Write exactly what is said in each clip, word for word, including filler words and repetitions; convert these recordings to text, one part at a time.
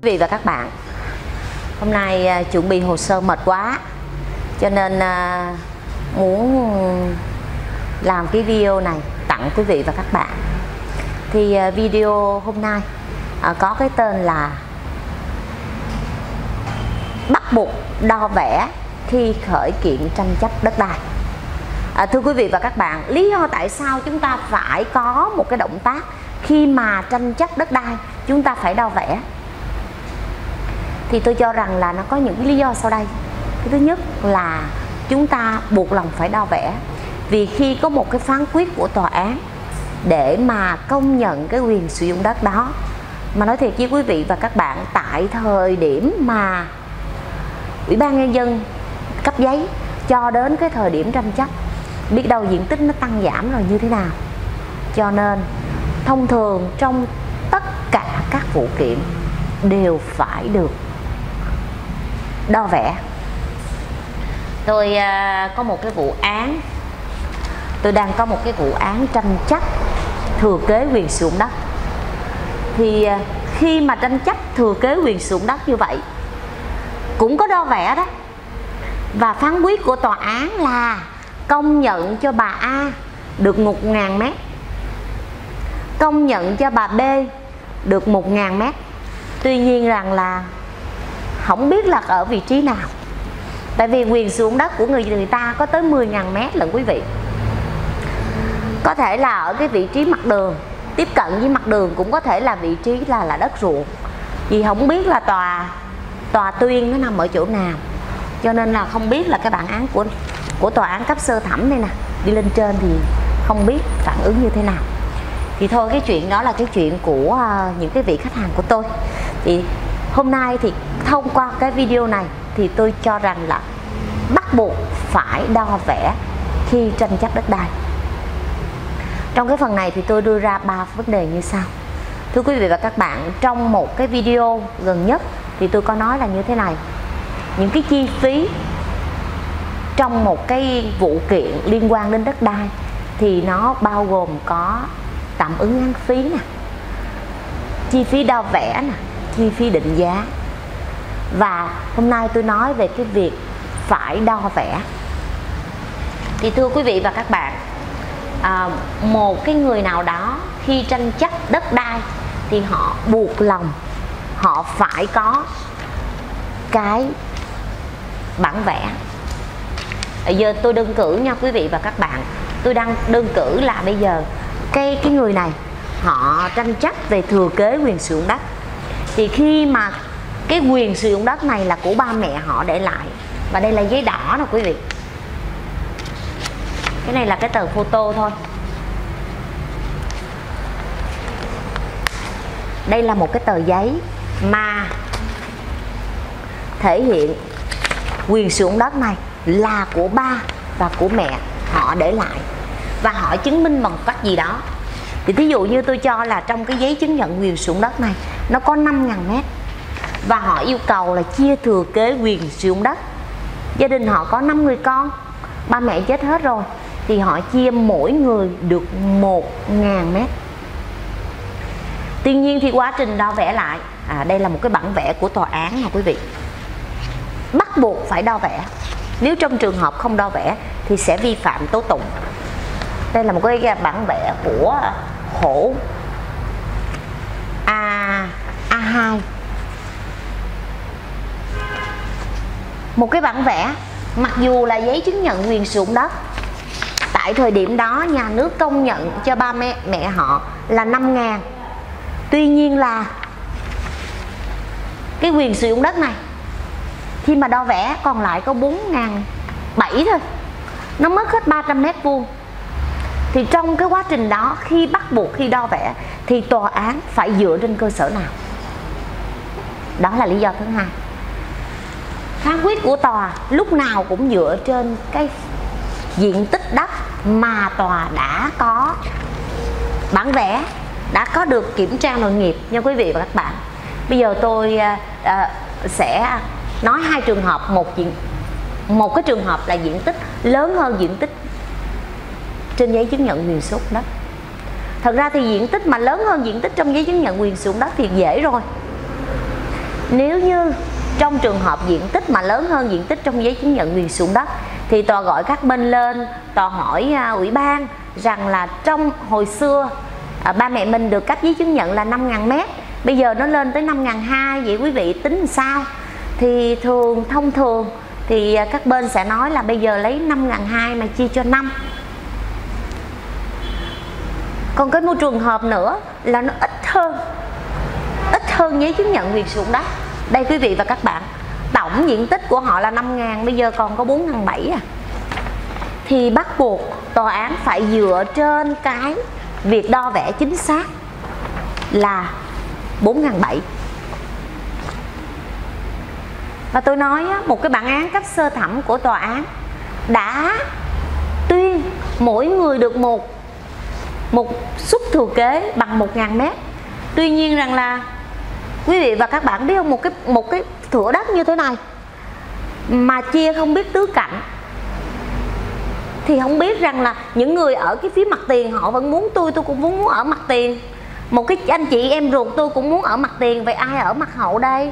Quý vị và các bạn, hôm nay uh, chuẩn bị hồ sơ mệt quá cho nên uh, muốn làm cái video này tặng quý vị và các bạn. Thì uh, video hôm nay uh, có cái tên là bắt buộc đo vẽ khi khởi kiện tranh chấp đất đai. À, thưa quý vị và các bạn, lý do tại sao chúng ta phải có một cái động tác khi mà tranh chấp đất đai chúng ta phải đo vẽ, thì tôi cho rằng là nó có những cái lý do sau đây. Cái thứ nhất là chúng ta buộc lòng phải đo vẽ vì khi có một cái phán quyết của tòa án để mà công nhận cái quyền sử dụng đất đó, mà nói thiệt với quý vị và các bạn, tại thời điểm mà Ủy ban Nhân dân cấp giấy cho đến cái thời điểm tranh chấp, biết đâu diện tích nó tăng giảm rồi như thế nào. Cho nên thông thường trong tất cả các vụ kiện đều phải được đo vẽ. Tôi uh, có một cái vụ án, tôi đang có một cái vụ án tranh chấp thừa kế quyền sử dụng đất. Thì uh, khi mà tranh chấp thừa kế quyền sử dụng đất như vậy cũng có đo vẽ đó, và phán quyết của tòa án là công nhận cho bà A được một nghìn mét, công nhận cho bà B được một nghìn mét. Tuy nhiên rằng là không biết là ở vị trí nào, tại vì quyền sử dụng đất của người người ta có tới mười nghìn mét lận quý vị. Có thể là ở cái vị trí mặt đường, tiếp cận với mặt đường, cũng có thể là vị trí là là đất ruộng, vì không biết là tòa tòa tuyên nó nằm ở chỗ nào. Cho nên là không biết là cái bản án của của tòa án cấp sơ thẩm đây nè, đi lên trên thì không biết phản ứng như thế nào. Thì thôi, cái chuyện đó là cái chuyện của uh, những cái vị khách hàng của tôi. Thì hôm nay thì thông qua cái video này thì tôi cho rằng là bắt buộc phải đo vẽ khi tranh chấp đất đai. Trong cái phần này thì tôi đưa ra ba vấn đề như sau. Thưa quý vị và các bạn, trong một cái video gần nhất thì tôi có nói là như thế này: những cái chi phí trong một cái vụ kiện liên quan đến đất đai thì nó bao gồm có tạm ứng án phí nè, chi phí đo vẽ nè, chi phí định giá. Và hôm nay tôi nói về cái việc phải đo vẽ. Thì thưa quý vị và các bạn, à, một cái người nào đó khi tranh chấp đất đai thì họ buộc lòng họ phải có cái bản vẽ. Bây giờ tôi đơn cử nha quý vị và các bạn, tôi đang đơn cử là bây giờ cái cái người này họ tranh chấp về thừa kế quyền sử dụng đất. Thì khi mà cái quyền sử dụng đất này là của ba mẹ họ để lại, và đây là giấy đỏ nè quý vị, cái này là cái tờ photo thôi. Đây là một cái tờ giấy mà thể hiện quyền sử dụng đất này là của ba và của mẹ họ để lại, và họ chứng minh bằng cách gì đó. Thì ví dụ như tôi cho là trong cái giấy chứng nhận quyền sử dụng đất này nó có năm nghìn mét, và họ yêu cầu là chia thừa kế quyền sử dụng đất. Gia đình họ có năm người con, ba mẹ chết hết rồi, thì họ chia mỗi người được một nghìn mét. Tuy nhiên thì quá trình đo vẽ lại, à, đây là một cái bản vẽ của tòa án nha quý vị, bắt buộc phải đo vẽ. Nếu trong trường hợp không đo vẽ thì sẽ vi phạm tố tụng. Đây là một cái bản vẽ của khổ A A2. Một cái bản vẽ, mặc dù là giấy chứng nhận quyền sử dụng đất, tại thời điểm đó nhà nước công nhận cho ba mẹ mẹ họ là năm nghìn. Tuy nhiên là cái quyền sử dụng đất này khi mà đo vẽ còn lại có bốn nghìn bảy trăm thôi, nó mất hết ba trăm mét vuông. Thì trong cái quá trình đó, khi bắt buộc khi đo vẽ thì tòa án phải dựa trên cơ sở nào? Đó là lý do thứ hai. Phán quyết của tòa lúc nào cũng dựa trên cái diện tích đất mà tòa đã có bản vẽ, đã có được kiểm tra nội nghiệp nha quý vị và các bạn. Bây giờ tôi uh, sẽ nói hai trường hợp. Một diện một cái trường hợp là diện tích lớn hơn diện tích trên giấy chứng nhận quyền sử dụng đất. Thật ra thì diện tích mà lớn hơn diện tích trong giấy chứng nhận quyền sử dụng đất thì dễ rồi. nếu như trong trường hợp diện tích mà lớn hơn diện tích trong giấy chứng nhận quyền sử dụng đất thì tòa gọi các bên lên, tòa hỏi uh, ủy ban rằng là trong hồi xưa uh, ba mẹ mình được cấp giấy chứng nhận là năm nghìn mét, bây giờ nó lên tới năm nghìn hai trăm, vậy quý vị tính làm sao? Thì thường thông thường thì uh, các bên sẽ nói là bây giờ lấy năm nghìn hai trăm mà chia cho năm. Còn cái một trường hợp nữa là nó ít hơn, ít hơn giấy chứng nhận quyền sử dụng đất. Đây quý vị và các bạn, tổng diện tích của họ là năm nghìn, bây giờ còn có bốn nghìn bảy trăm à. Thì bắt buộc tòa án phải dựa trên cái việc đo vẽ chính xác là bốn nghìn bảy trăm. Và tôi nói một cái bản án cấp sơ thẩm của tòa án đã tuyên mỗi người được một một suất thừa kế bằng một nghìn mét. Tuy nhiên rằng là quý vị và các bạn biết không, một cái một cái thửa đất như thế này mà chia không biết tứ cạnh thì không biết rằng là những người ở cái phía mặt tiền họ vẫn muốn tôi tôi cũng muốn ở mặt tiền, một cái anh chị em ruột tôi cũng muốn ở mặt tiền, vậy ai ở mặt hậu đây?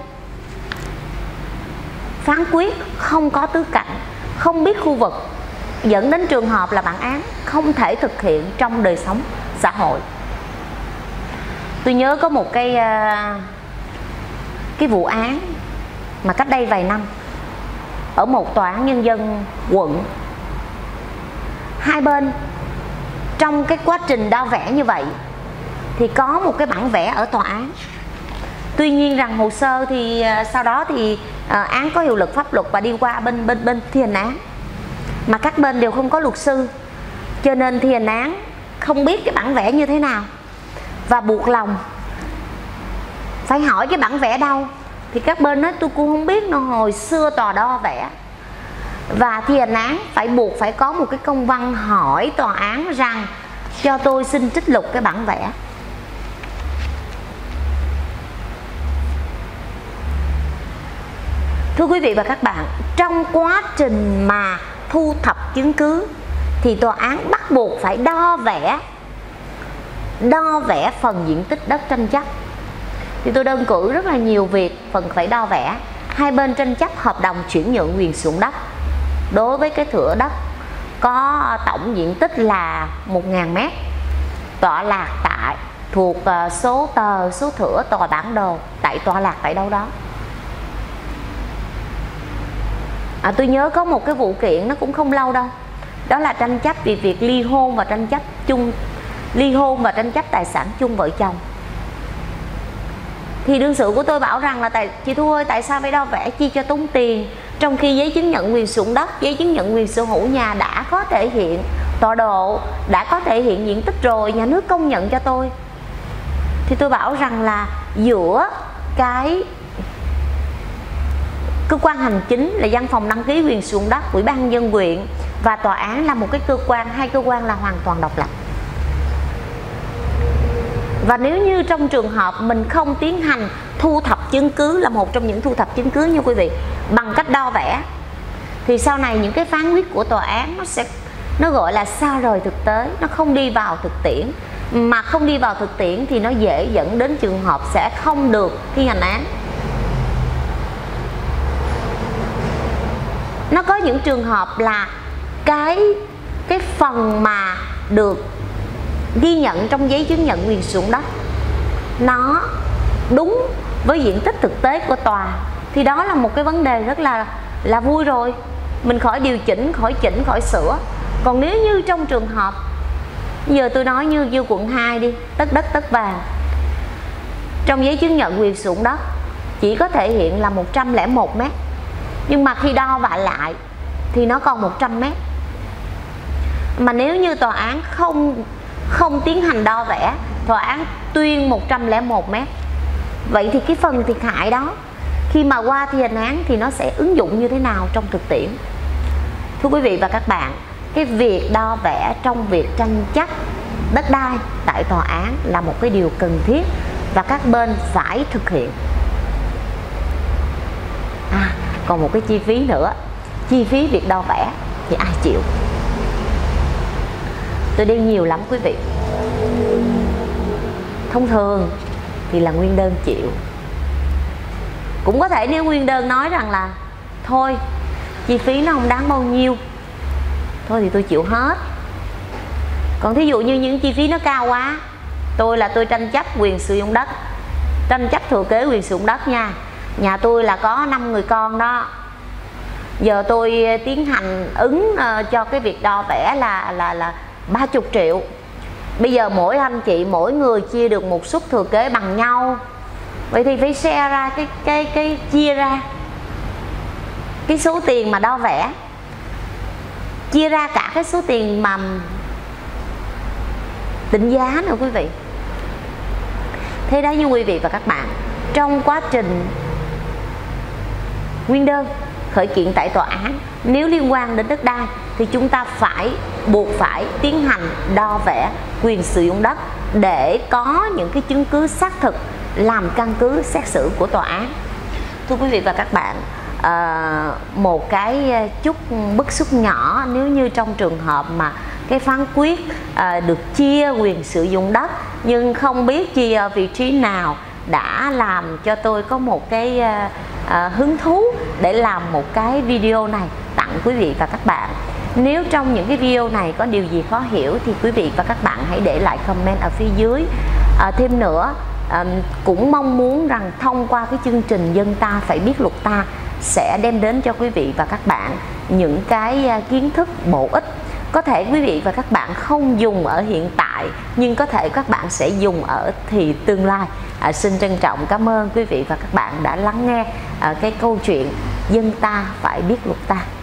Phán quyết không có tứ cạnh, không biết khu vực, dẫn đến trường hợp là bản án không thể thực hiện trong đời sống xã hội. Tôi nhớ có một cái cái vụ án mà cách đây vài năm ở một tòa án nhân dân quận, hai bên trong cái quá trình đo vẽ như vậy thì có một cái bản vẽ ở tòa án. Tuy nhiên rằng hồ sơ thì sau đó thì à, án có hiệu lực pháp luật và đi qua bên bên bên thi hành án, mà các bên đều không có luật sư, cho nên thi hành án không biết cái bản vẽ như thế nào và buộc lòng phải hỏi cái bản vẽ đâu. Thì các bên nói tôi cũng không biết, nó hồi xưa tòa đo vẽ, và thi hành án phải buộc phải có một cái công văn hỏi tòa án rằng cho tôi xin trích lục cái bản vẽ. Thưa quý vị và các bạn, trong quá trình mà thu thập chứng cứ thì tòa án bắt buộc phải đo vẽ đo vẽ phần diện tích đất tranh chấp. Thì tôi đơn cử rất là nhiều việc phần phải đo vẽ. Hai bên tranh chấp hợp đồng chuyển nhượng quyền sử dụng đất đối với cái thửa đất có tổng diện tích là một nghìn mét, tọa lạc tại thuộc số tờ, số thửa, tòa bản đồ, tại tọa lạc tại đâu đó. À, tôi nhớ có một cái vụ kiện nó cũng không lâu đâu, đó là tranh chấp vì việc ly hôn và tranh chấp chung ly hôn và tranh chấp tài sản chung vợ chồng. Thì đương sự của tôi bảo rằng là tại chị Thu ơi, tại sao phải đo vẽ chia cho tốn tiền, trong khi giấy chứng nhận quyền sử dụng đất, giấy chứng nhận quyền sở hữu nhà đã có thể hiện tọa độ, đã có thể hiện diện tích rồi, nhà nước công nhận cho tôi. Thì tôi bảo rằng là giữa cái cơ quan hành chính là văn phòng đăng ký quyền sử dụng đất, ủy ban nhân dân huyện và tòa án là một cái cơ quan, hai cơ quan là hoàn toàn độc lập. Và nếu như trong trường hợp mình không tiến hành thu thập chứng cứ, là một trong những thu thập chứng cứ như quý vị, bằng cách đo vẽ, thì sau này những cái phán quyết của tòa án nó sẽ nó gọi là xa rời thực tế, nó không đi vào thực tiễn. Mà không đi vào thực tiễn thì nó dễ dẫn đến trường hợp sẽ không được thi hành án. Nó có những trường hợp là cái cái phần mà được ghi nhận trong giấy chứng nhận quyền sử dụng đất nó đúng với diện tích thực tế của tòa, thì đó là một cái vấn đề rất là là vui rồi, mình khỏi điều chỉnh, khỏi chỉnh, khỏi sửa. Còn nếu như trong trường hợp giờ tôi nói như như quận hai đi, tất đất tất vàng, trong giấy chứng nhận quyền sử dụng đất chỉ có thể hiện là một trăm lẻ một mét, nhưng mà khi đo vạ lại thì nó còn một trăm mét. Mà nếu như tòa án không không tiến hành đo vẽ, tòa án tuyên một trăm lẻ một mét, vậy thì cái phần thiệt hại đó khi mà qua thi hành án thì nó sẽ ứng dụng như thế nào trong thực tiễn? Thưa quý vị và các bạn, cái việc đo vẽ trong việc tranh chấp đất đai tại tòa án là một cái điều cần thiết và các bên phải thực hiện. À, còn một cái chi phí nữa, chi phí việc đo vẽ thì ai chịu? Tôi đi nhiều lắm quý vị. Thông thường thì là nguyên đơn chịu, Cũng có thể nếu nguyên đơn nói rằng là thôi chi phí nó không đáng bao nhiêu, thôi thì tôi chịu hết. Còn thí dụ như những chi phí nó cao quá, tôi là tôi tranh chấp quyền sử dụng đất, tranh chấp thừa kế quyền sử dụng đất nha. Nhà tôi là có năm người con đó, giờ tôi tiến hành ứng uh, cho cái việc đo vẽ là là là ba mươi triệu. Bây giờ mỗi anh chị mỗi người chia được một suất thừa kế bằng nhau, vậy thì phải share ra cái cái cái chia ra cái số tiền mà đo vẽ, chia ra cả cái số tiền mà định giá nữa quý vị. Thế đó như quý vị và các bạn, trong quá trình nguyên đơn khởi kiện tại tòa án, nếu liên quan đến đất đai thì chúng ta phải buộc phải tiến hành đo vẽ quyền sử dụng đất để có những cái chứng cứ xác thực làm căn cứ xét xử của tòa án. Thưa quý vị và các bạn, à, một cái chút bức xúc nhỏ, nếu như trong trường hợp mà cái phán quyết à, được chia quyền sử dụng đất nhưng không biết chia ở vị trí nào, đã làm cho tôi có một cái à, à, hứng thú để làm một cái video này tặng quý vị và các bạn. Nếu trong những cái video này có điều gì khó hiểu thì quý vị và các bạn hãy để lại comment ở phía dưới. À, thêm nữa, à, cũng mong muốn rằng thông qua cái chương trình Dân Ta Phải Biết Luật Ta sẽ đem đến cho quý vị và các bạn những cái kiến thức bổ ích. Có thể quý vị và các bạn không dùng ở hiện tại, nhưng có thể các bạn sẽ dùng ở thì tương lai. À, xin trân trọng cảm ơn quý vị và các bạn đã lắng nghe à, cái câu chuyện Dân Ta Phải Biết Luật Ta.